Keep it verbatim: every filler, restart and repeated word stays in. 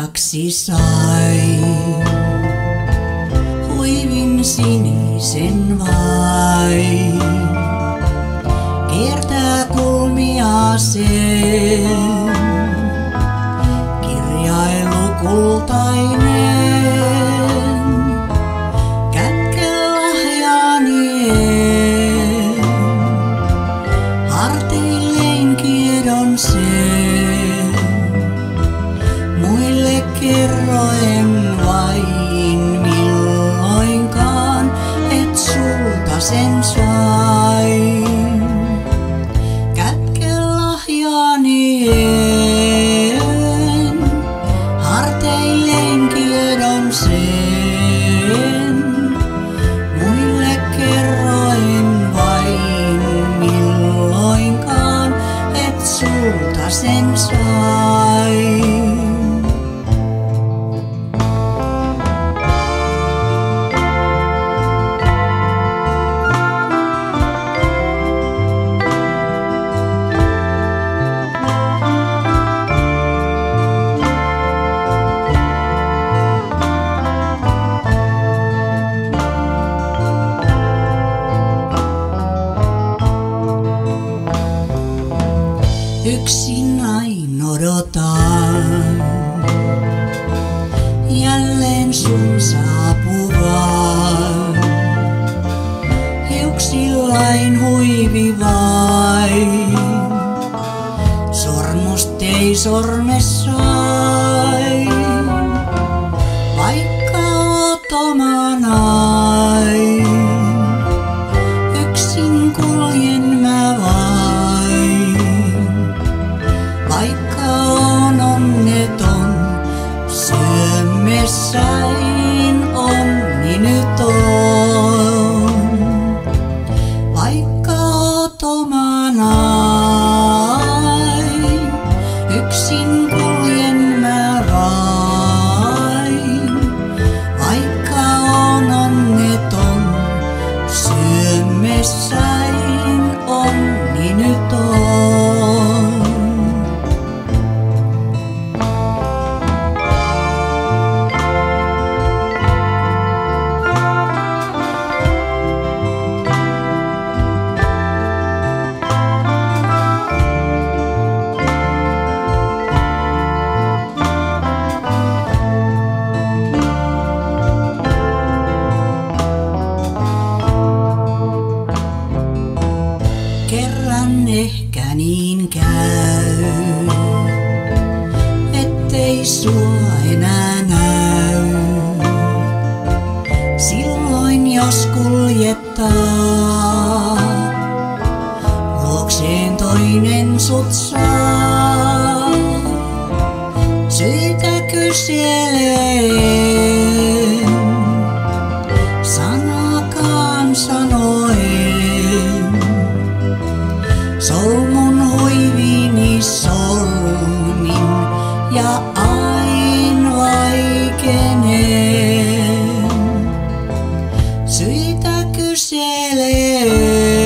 lahjaksi sai. Huivin sinisen vain, kiertää kulmia sen, kirjailu kultainen. Kätken lahjani en, harteilleen kiedon sen, muille kerroen vain milloinkaan, et sulta sen sain. Kätken lahjani en, harteilleen kiedon sen, muille kerroen vain milloinkaan, et sulta sen sain. Yksin ain odotan jälleen sun saapuvan. Hiuksillain huivi vain, sormustei sormessain. Vaikka oot omanain, yksin kuljen mä vain. Vaikka on onneton, syömessäin onni nyt on. Vaikka oot omanain, yksin kuljen mä vain. Vaikka on onneton, syömessäin onni nyt on. Kerran ehkä niin käy, ettei sua enää näy. Silloin jos kuljettaa, luokseen toinen sut saa. Syitä kyselen, sanakaan sanoen. Solmun huivini solmin ja ain vaikenen. Syitä kyselen.